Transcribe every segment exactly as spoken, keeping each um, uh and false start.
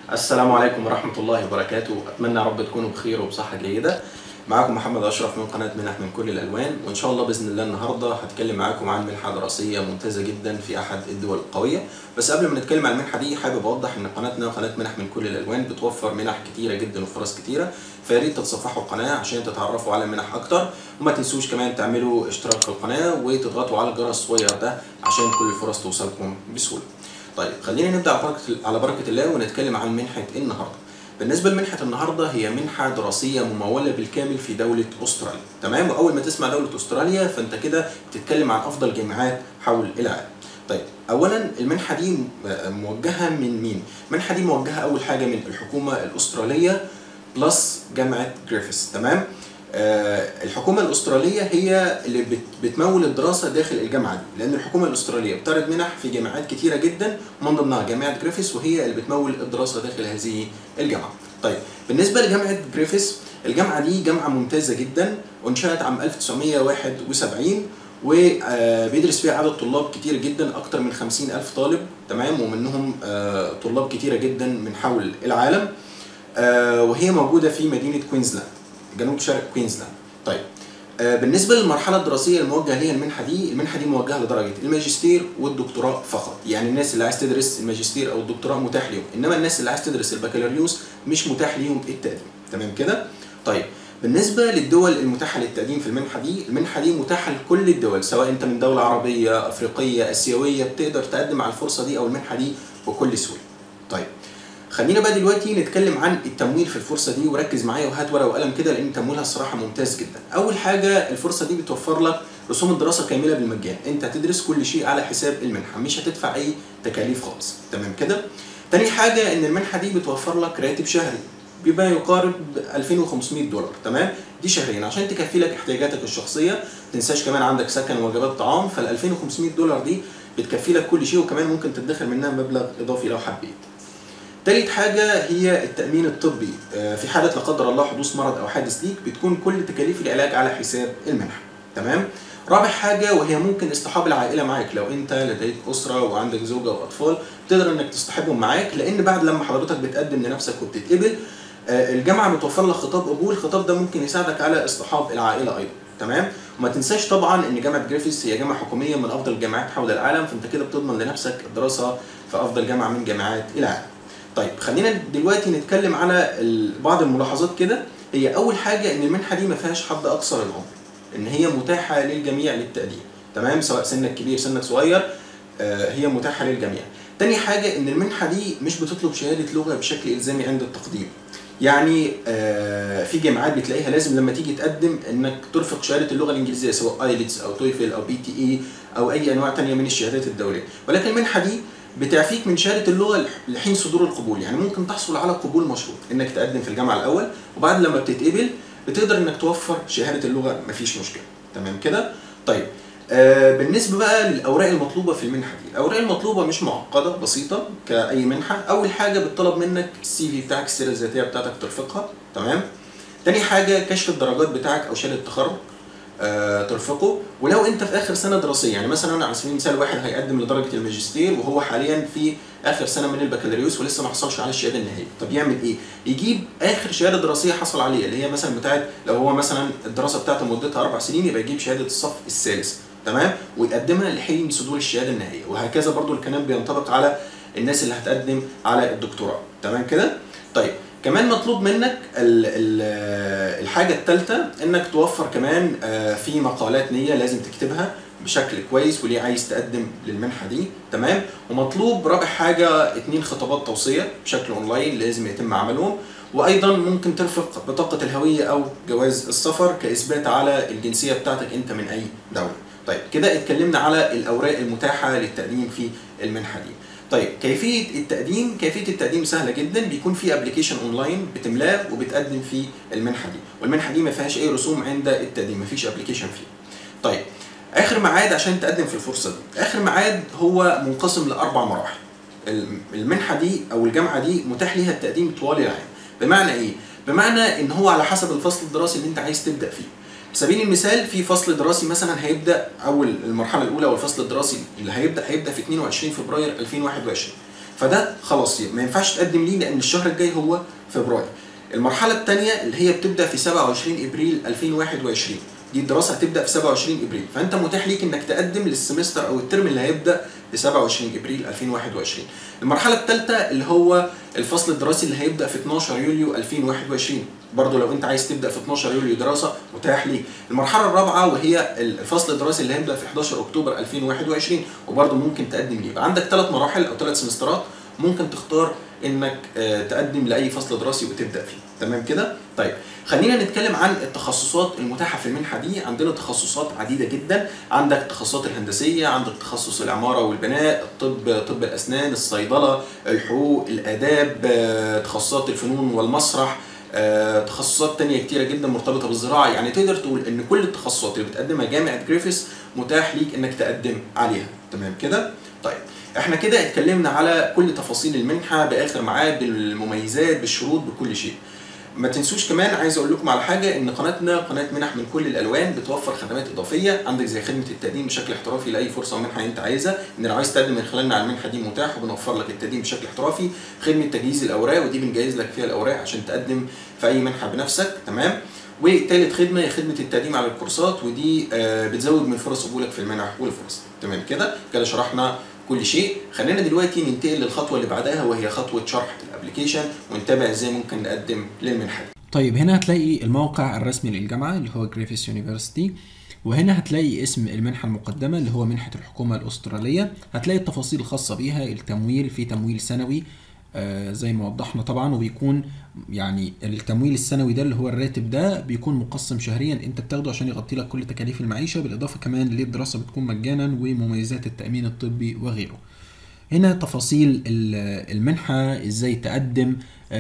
السلام عليكم ورحمة الله وبركاته. أتمنى يا رب تكونوا بخير وبصحة جيدة. معاكم محمد أشرف من قناة منح من كل الألوان، وإن شاء الله بإذن الله النهاردة هتكلم معاكم عن منحة دراسية ممتازة جدا في أحد الدول القوية. بس قبل ما نتكلم عن المنحة دي حابب أوضح إن قناتنا قناة منح من كل الألوان بتوفر منح كتيرة جدا وفرص كتيرة، فيا ريت تتصفحوا القناة عشان تتعرفوا على منح أكتر، وما تنسوش كمان تعملوا اشتراك في القناة وتضغطوا على الجرس الصغير ده عشان كل الفرص توصلكم بسهولة. طيب خلينا نبدأ على بركة على بركة الله ونتكلم عن منحة النهارده. بالنسبة لمنحة النهارده هي منحة دراسية ممولة بالكامل في دولة أستراليا، تمام؟ وأول ما تسمع دولة أستراليا فأنت كده بتتكلم عن أفضل جامعات حول العالم. طيب أولاً المنحة دي موجهة من مين؟ المنحة دي موجهة أول حاجة من الحكومة الأسترالية بلس جامعة جريفيث، تمام؟ آه الحكومة الأسترالية هي اللي بت بتمول الدراسة داخل الجامعة دي، لأن الحكومة الأسترالية بتعرض منح في جامعات كتيرة جدا ومن ضمنها جامعة جريفيث، وهي اللي بتمول الدراسة داخل هذه الجامعة. طيب بالنسبة لجامعة جريفيث، الجامعة دي جامعة ممتازة جدا، وانشأت عام ألف وتسعمائة وواحد وسبعين، وبيدرس فيها عدد طلاب كتير جدا، أكتر من خمسين ألف طالب، تمام؟ ومنهم آه طلاب كتيرة جدا من حول العالم، آه وهي موجودة في مدينة كوينزلاند، جنوب شرق كوينزلاند. طيب آه بالنسبه للمرحله الدراسيه الموجهه ليها المنحه دي، المنحه دي موجهه لدرجه الماجستير والدكتوراه فقط، يعني الناس اللي عايز تدرس الماجستير او الدكتوراه متاح ليهم، انما الناس اللي عايز تدرس البكالوريوس مش متاح ليهم التقديم، تمام كده؟ طيب بالنسبه للدول المتاحه للتقديم في المنحه دي، المنحه دي متاحه لكل الدول، سواء انت من دوله عربيه، افريقيه، اسيويه، بتقدر تقدم على الفرصه دي او المنحه دي بكل سهوله. طيب خلينا بقى دلوقتي نتكلم عن التمويل في الفرصه دي، وركز معايا وهات ورقه وقلم كده لان تمويلها الصراحه ممتاز جدا. اول حاجه الفرصه دي بتوفر لك رسوم الدراسه كامله بالمجان، انت هتدرس كل شيء على حساب المنحه، مش هتدفع اي تكاليف خالص، تمام كده؟ تاني حاجه ان المنحه دي بتوفر لك راتب شهري بما يقارب ألفين وخمسمائة دولار، تمام؟ دي شهريا عشان تكفي لك احتياجاتك الشخصيه، ما تنساش كمان عندك سكن ووجبات طعام، فال ألفين وخمسمائة دولار دي بتكفي لك كل شيء، وكمان ممكن تدخر منها مبلغ اضافي لو حبيت. تالت حاجة هي التأمين الطبي، في حالة لا قدر الله حدوث مرض أو حادث ليك بتكون كل تكاليف العلاج على حساب المنحة، تمام؟ رابع حاجة وهي ممكن اصطحاب العائلة معاك، لو أنت لديك أسرة وعندك زوجة وأطفال تقدر إنك تصطحبهم معاك، لأن بعد لما حضرتك بتقدم لنفسك وبتتقبل الجامعة بتوفر لك خطاب قبول، الخطاب ده ممكن يساعدك على اصطحاب العائلة أيضا، تمام؟ وما تنساش طبعا إن جامعة جريفيث هي جامعة حكومية من أفضل الجامعات حول العالم، فأنت كده بتضمن لنفسك الدراسة في أفضل جامعة من جامعات العالم. طيب خلينا دلوقتي نتكلم على بعض الملاحظات كده. هي اول حاجه ان المنحه دي ما فيهاش حد اقصى للعمر، ان هي متاحه للجميع للتقديم، تمام؟ سواء سنك كبير سنك صغير، آه هي متاحه للجميع. تاني حاجه ان المنحه دي مش بتطلب شهاده لغه بشكل الزامي عند التقديم، يعني آه في جامعات بتلاقيها لازم لما تيجي تقدم انك ترفق شهاده اللغه الانجليزيه، سواء ايلتس او تويفل او بي تي اي او اي انواع ثانيه من الشهادات الدوليه، ولكن المنحه دي بتعفيك من شهاده اللغه لحين صدور القبول، يعني ممكن تحصل على قبول مشروط انك تقدم في الجامعه الاول، وبعد لما بتتقبل بتقدر انك توفر شهاده اللغه، مفيش مشكله، تمام كده؟ طيب آه بالنسبه بقى للاوراق المطلوبه في المنحه دي، الاوراق المطلوبه مش معقده، بسيطه كاي منحه. اول حاجه بتطلب منك السي في بتاعك، السيره الذاتيه بتاعتك ترفقها، تمام؟ تاني حاجه كشف الدرجات بتاعك او شهاده التخرج آه ترفقه، ولو انت في اخر سنه دراسيه، يعني مثلا على سبيل المثال واحد هيقدم لدرجه الماجستير وهو حاليا في اخر سنه من البكالوريوس ولسه ما حصلش على الشهاده النهائيه، طب يعمل ايه؟ يجيب اخر شهاده دراسيه حصل عليها، اللي هي مثلا بتاعت لو هو مثلا الدراسه بتاعته مدتها اربع سنين يبقى يجيب شهاده الصف الثالث، تمام؟ ويقدمها لحين صدور الشهاده النهائيه، وهكذا برضو الكلام بينطبق على الناس اللي هتقدم على الدكتوراه، تمام كده؟ طيب كمان مطلوب منك ال ال الحاجة الثالثة انك توفر كمان في مقالات نية لازم تكتبها بشكل كويس وليه عايز تقدم للمنحة دي، تمام؟ ومطلوب رابع حاجة اتنين خطابات توصية بشكل اونلاين لازم يتم عملهم، وايضا ممكن ترفق بطاقة الهوية او جواز السفر كاثبات على الجنسية بتاعتك انت من اي دولة. طيب كده اتكلمنا على الاوراق المتاحة للتقديم في المنحة دي. طيب كيفيه التقديم، كيفيه التقديم سهله جدا، بيكون في ابلكيشن اونلاين بتملاه وبتقدم فيه المنحه دي، والمنحه دي ما فيهاش اي رسوم عند التقديم، ما فيش ابلكيشن فيه. طيب اخر ميعاد عشان تقدم في الفرصه دي، اخر ميعاد هو منقسم لاربع مراحل. المنحه دي او الجامعه دي متاح ليها التقديم طوال العام. بمعنى ايه؟ بمعنى ان هو على حسب الفصل الدراسي اللي انت عايز تبدا فيه. سبيل المثال في فصل دراسي مثلا هيبدا اول المرحله الاولى والفصل الدراسي اللي هيبدا هيبدا في اتنين وعشرين فبراير ألفين وواحد وعشرين، فده خلاص ما ينفعش تقدم ليه لان الشهر الجاي هو فبراير. المرحله الثانيه اللي هي بتبدا في سبعة وعشرين ابريل ألفين وواحد وعشرين، دي الدراسه هتبدا في سبعة وعشرين ابريل، فانت متاح ليك انك تقدم للسمستر او الترم اللي هيبدا في سبعة وعشرين ابريل ألفين وواحد وعشرين. المرحله الثالثه اللي هو الفصل الدراسي اللي هيبدا في اتناشر يوليو ألفين وواحد وعشرين، برضه لو انت عايز تبدا في اتناشر يوليو دراسه متاح ليك. المرحله الرابعه وهي الفصل الدراسي اللي هيبدا في حداشر اكتوبر ألفين وواحد وعشرين، وبرضه ممكن تقدم ليه. يبقى عندك ثلاث مراحل او ثلاث سمسترات ممكن تختار انك تقدم لاي فصل دراسي وتبدا فيه. تمام كده؟ طيب خلينا نتكلم عن التخصصات المتاحه في المنحه دي. عندنا تخصصات عديده جدا، عندك التخصصات الهندسيه، عندك تخصص العماره والبناء، الطب، طب الاسنان، الصيدله، الحقوق، الاداب، تخصصات الفنون والمسرح، تخصصات تانية كتيره جدا مرتبطه بالزراعه. يعني تقدر تقول ان كل التخصصات اللي بتقدمها جامعه جريفيث متاح ليك انك تقدم عليها. تمام كده؟ طيب احنا كده اتكلمنا على كل تفاصيل المنحه باخر ميعاد، بالمميزات، بالشروط، بكل شيء. ما تنسوش كمان عايز اقول لكم على حاجه، ان قناتنا قناه منح من كل الالوان بتوفر خدمات اضافيه. عندك زي خدمه التقديم بشكل احترافي لاي فرصه ومنحه انت عايزها، ان لو عايز تقدم من خلالنا على المنحه دي متاح، وبنوفر لك التقديم بشكل احترافي. خدمه تجهيز الاوراق، ودي بنجهز لك فيها الاوراق عشان تقدم في اي منحه بنفسك. تمام. وثالث خدمه هي خدمه التقديم على الكورسات، ودي بتزود من فرص قبولك في المنح والفرص. تمام كده؟ كده شرحنا كل شيء. خلينا دلوقتي ننتقل للخطوه اللي بعدها، وهي خطوه شرح الابلكيشن، ونتابع ازاي ممكن نقدم للمنحه دي. طيب هنا هتلاقي الموقع الرسمي للجامعه اللي هو جريفيث يونيفرسيتي، وهنا هتلاقي اسم المنحه المقدمه اللي هو منحه الحكومه الاستراليه. هتلاقي التفاصيل الخاصه بيها، التمويل، في تمويل سنوي آه زي ما وضحنا طبعا، وبيكون يعني التمويل السنوي ده اللي هو الراتب ده بيكون مقسم شهريا انت بتاخده عشان يغطي لك كل تكاليف المعيشه، بالاضافه كمان للدراسه بتكون مجانا ومميزات التامين الطبي وغيره. هنا تفاصيل المنحه، ازاي تقدم،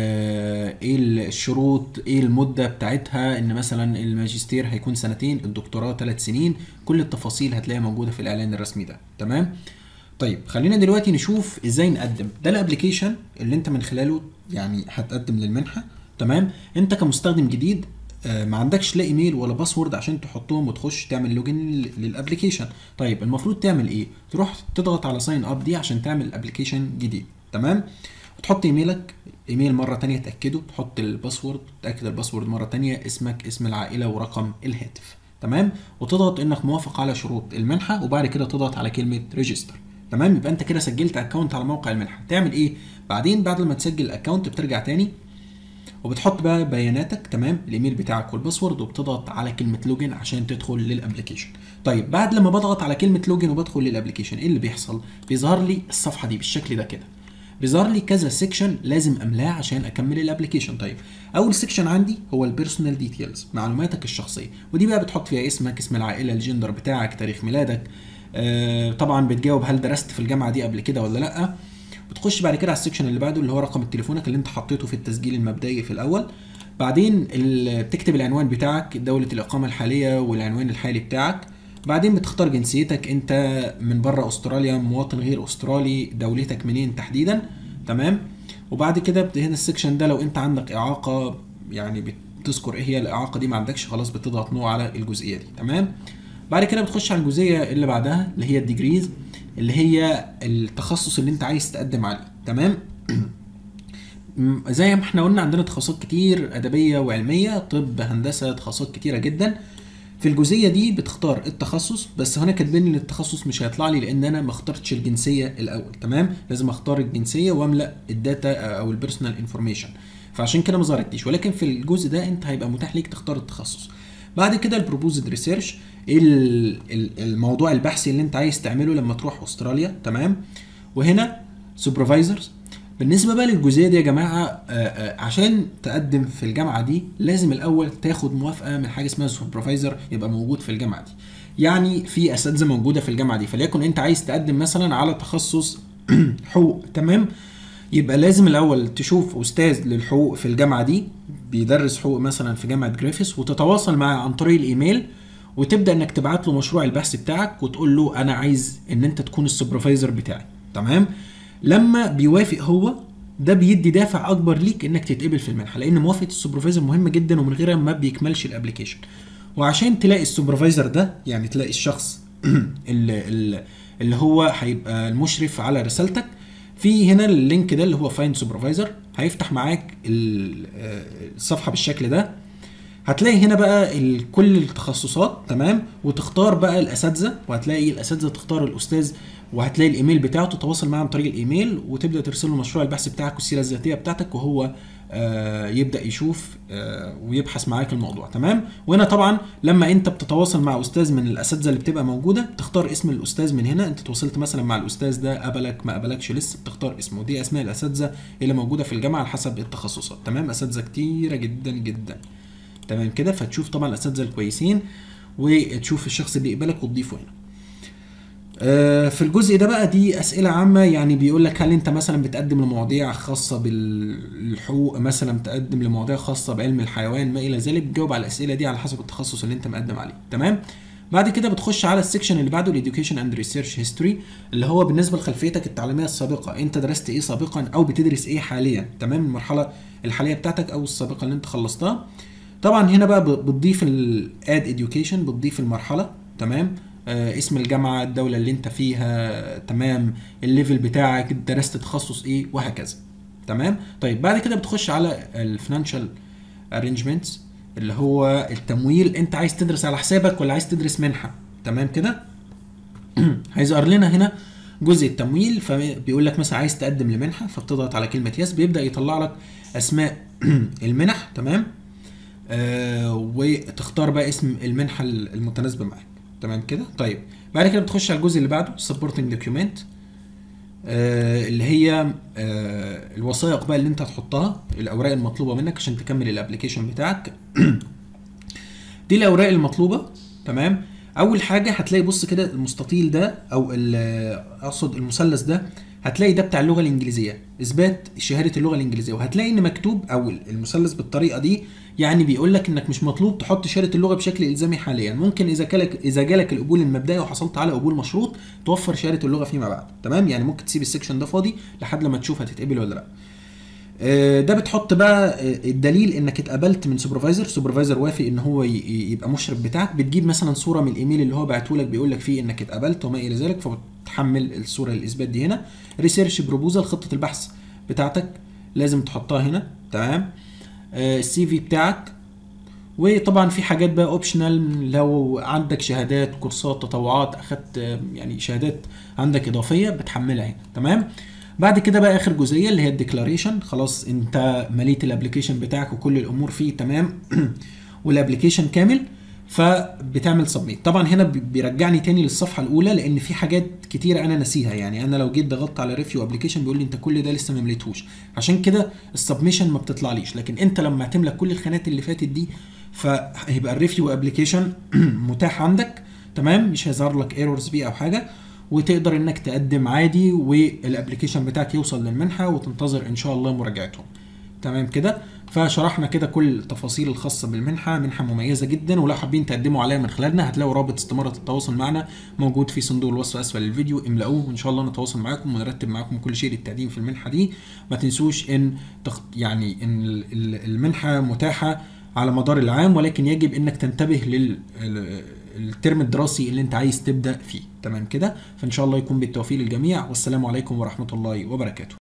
ايه الشروط، ايه المده بتاعتها، ان مثلا الماجستير هيكون سنتين، الدكتوراه ثلاث سنين، كل التفاصيل هتلاقيها موجوده في الاعلان الرسمي ده. تمام. طيب خلينا دلوقتي نشوف ازاي نقدم. ده الابلكيشن اللي انت من خلاله يعني هتقدم للمنحه. تمام. انت كمستخدم جديد ما عندكش لا ايميل ولا باسورد عشان تحطهم وتخش تعمل لوجن للابلكيشن. طيب المفروض تعمل ايه؟ تروح تضغط على ساين اب دي عشان تعمل ابلكيشن جديد. تمام. وتحط ايميلك، ايميل مره ثانيه تاكده، تحط الباسورد، تاكد الباسورد مره ثانيه، اسمك، اسم العائله، ورقم الهاتف. تمام. وتضغط انك موافق على شروط المنحه، وبعد كده تضغط على كلمه ريجستر. تمام. يبقى انت كده سجلت اكونت على موقع المنحه. تعمل ايه بعدين؟ بعد لما تسجل الاكونت بترجع تاني وبتحط بقى بياناتك، تمام، الايميل بتاعك والباسورد، وبتضغط على كلمه لوجن عشان تدخل للابلكيشن. طيب بعد لما بضغط على كلمه لوجن وبدخل للابلكيشن، ايه اللي بيحصل؟ بيظهر لي الصفحه دي بالشكل ده كده، بيظهر لي كذا سيكشن لازم املاه عشان اكمل الابلكيشن. طيب اول سيكشن عندي هو البيرسونال ديتيلز، معلوماتك الشخصيه، ودي بقى بتحط فيها اسمك، اسم العائله، الجندر بتاعك، تاريخ ميلادك، آه طبعا بتجاوب هل درست في الجامعه دي قبل كده ولا لا. بتخش بعد كده على السكشن اللي بعده اللي هو رقم تليفونك اللي انت حطيته في التسجيل المبدئي في الاول. بعدين بتكتب العنوان بتاعك، دولة الإقامة الحالية والعنوان الحالي بتاعك. بعدين بتختار جنسيتك، انت من بره استراليا، مواطن غير استرالي، دولتك منين تحديدا. تمام. وبعد كده هنا السكشن ده لو انت عندك إعاقة يعني بتذكر ايه هي الإعاقة دي، ما عندكش خلاص بتضغط نو على الجزئية دي. تمام. بعد كده بتخش على الجزئية اللي بعدها اللي هي الديجريز، اللي هي التخصص اللي انت عايز تقدم عليه. تمام. زي ما احنا قلنا عندنا تخصصات كتير، ادبيه وعلميه، طب، هندسه، تخصصات كتيره جدا. في الجزئيه دي بتختار التخصص، بس هنا كاتبين ان التخصص مش هيطلع لي لان انا ما اخترتش الجنسيه الاول. تمام. لازم اختار الجنسيه واملا الداتا او البيرسونال انفورميشن، فعشان كده ما ظهرتليش. ولكن في الجزء ده انت هيبقى متاح ليك تختار التخصص. بعد كده البروبوزد ريسيرش، الموضوع البحثي اللي انت عايز تعمله لما تروح استراليا. تمام. وهنا سوبرفايزرز. بالنسبه بقى للجزئيه دي يا جماعه، آآ آآ عشان تقدم في الجامعه دي لازم الاول تاخد موافقه من حاجه اسمها سوبرفايزر يبقى موجود في الجامعه دي. يعني في اساتذه موجوده في الجامعه دي، فليكن انت عايز تقدم مثلا على تخصص حقوق. تمام. يبقى لازم الاول تشوف استاذ للحقوق في الجامعه دي بيدرس حقوق مثلا في جامعه جريفيث، وتتواصل معاه عن طريق الايميل، وتبدا انك تبعت له مشروع البحث بتاعك وتقول له انا عايز ان انت تكون السوبرفايزر بتاعي. تمام. لما بيوافق هو، ده بيدي دافع اكبر ليك انك تتقبل في المنحه، لان موافقه السوبرفايزر مهمه جدا ومن غيرها ما بيكملش الابلكيشن. وعشان تلاقي السوبرفايزر ده، يعني تلاقي الشخص اللي, اللي هو هيبقى المشرف على رسالتك، في هنا اللينك ده اللي هو فايند سوبرفايزر، هيفتح معاك الصفحه بالشكل ده. هتلاقي هنا بقى كل التخصصات تمام، وتختار بقى الاساتذه، وهتلاقي الاساتذه تختار الاستاذ، وهتلاقي الايميل بتاعه تتواصل معاه عن طريق الايميل، وتبدا ترسل له مشروع البحث بتاعك والسيره الذاتيه بتاعتك، وهو آه يبدا يشوف آه ويبحث معاك الموضوع تمام. وهنا طبعا لما انت بتتواصل مع استاذ من الاساتذه اللي بتبقى موجوده، تختار اسم الاستاذ من هنا. انت تواصلت مثلا مع الاستاذ ده، قبلك ما قبلكش لسه، بتختار اسمه. دي اسماء الاساتذه اللي موجوده في الجامعه على حسب التخصصات تمام. اساتذه كتيره جدا جدا تمام كده. فتشوف طبعا الاساتذه الكويسين وتشوف الشخص اللي يقبلك وتضيفه هنا. آه في الجزء ده بقى دي اسئله عامه، يعني بيقول لك هل انت مثلا بتقدم لمواضيع خاصه بالحقوق، مثلا بتقدم لمواضيع خاصه بعلم الحيوان ما الى ذلك. بتجاوب على الاسئله دي على حسب التخصص اللي انت مقدم عليه تمام. بعد كده بتخش على السكشن اللي بعده الاديوكيشن اند ريسيرش هيستوري، اللي هو بالنسبه لخلفيتك التعليميه السابقه، انت درست ايه سابقا او بتدرس ايه حاليا تمام، المرحله الحاليه بتاعتك او السابقه اللي انت خلصتها. طبعا هنا بقى بتضيف الاد اديوكيشن، بتضيف المرحله تمام، آه اسم الجامعه، الدوله اللي انت فيها تمام، الليفل بتاعك، درست تخصص ايه، وهكذا تمام. طيب بعد كده بتخش على الفاينانشال ارينجمنتس، اللي هو التمويل. انت عايز تدرس على حسابك ولا عايز تدرس منحه تمام كده. هيظهر لنا هنا جزء التمويل، فبيقول لك مثلا عايز تقدم لمنحه، فبتضغط على كلمه يس، بيبدا يطلع لك اسماء المنح تمام. آه وتختار بقى اسم المنحه المتناسبه معاك تمام كده. طيب بعد كده بتخش على الجزء اللي بعده supporting document، آه اللي هي آه الوثائق بقى اللي انت هتحطها، الاوراق المطلوبه منك عشان تكمل الابلكيشن بتاعك. دي الاوراق المطلوبه تمام. اول حاجه هتلاقي بص كده المستطيل ده او اقصد المثلث ده، هتلاقي ده بتاع اللغه الانجليزيه، اثبات شهاده اللغه الانجليزيه، وهتلاقي ان مكتوب او المثلث بالطريقه دي، يعني بيقول لك انك مش مطلوب تحط شهاده اللغه بشكل الزامي حاليا. ممكن اذا جالك اذا جالك القبول المبدئي وحصلت على قبول مشروط توفر شهاده اللغه فيما بعد تمام. يعني ممكن تسيب السكشن ده فاضي لحد لما تشوف هتتقبل ولا لا. ده بتحط بقى الدليل انك اتقبلت من سوبرفايزر، سوبرفايزر وافق ان هو يبقى مشرف بتاعك. بتجيب مثلا صوره من الايميل اللي هو بعته لك بيقول لك فيه انك اتقبلت وما الى ذلك، فبتحمل الصوره الاثبات دي هنا. ريسيرش بروبوزال، خطه البحث بتاعتك لازم تحطها هنا تمام. السي في بتاعك، وطبعا في حاجات بقى اوبشنال، لو عندك شهادات كورسات تطوعات اخدت يعني شهادات عندك اضافيه بتحملها هنا تمام. بعد كده بقى اخر جزئيه اللي هي الديكلاريشن، خلاص انت مليت الابلكيشن بتاعك وكل الامور فيه تمام والابلكيشن كامل، فبتعمل سبميت. طبعا هنا بيرجعني تاني للصفحه الاولى لان في حاجات كتيره انا ناسيها. يعني انا لو جيت ضغطت على ريفيو ابلكيشن بيقول لي انت كل ده لسه ما مليتهوش، عشان كده السبميشن ما بتطلعليش. لكن انت لما تملى كل الخانات اللي فاتت دي فهيبقى الريفيو ابلكيشن متاح عندك تمام، مش هيظهر لك ايرورز بيه او حاجه، وتقدر انك تقدم عادي والابلكيشن بتاعك يوصل للمنحه وتنتظر ان شاء الله مراجعتهم تمام كده. فشرحنا كده كل التفاصيل الخاصه بالمنحه، منحه مميزه جدا، ولو حابين تقدموا عليها من خلالنا هتلاقوا رابط استماره التواصل معنا موجود في صندوق الوصف اسفل الفيديو، املأوه وان شاء الله نتواصل معاكم ونرتب معاكم كل شيء للتقديم في المنحه دي. ما تنسوش ان تخ... يعني ان المنحه متاحه على مدار العام، ولكن يجب انك تنتبه لل الترم الدراسي اللي انت عايز تبدأ فيه تمام كده. فان شاء الله يكون بالتوفيق للجميع، والسلام عليكم ورحمة الله وبركاته.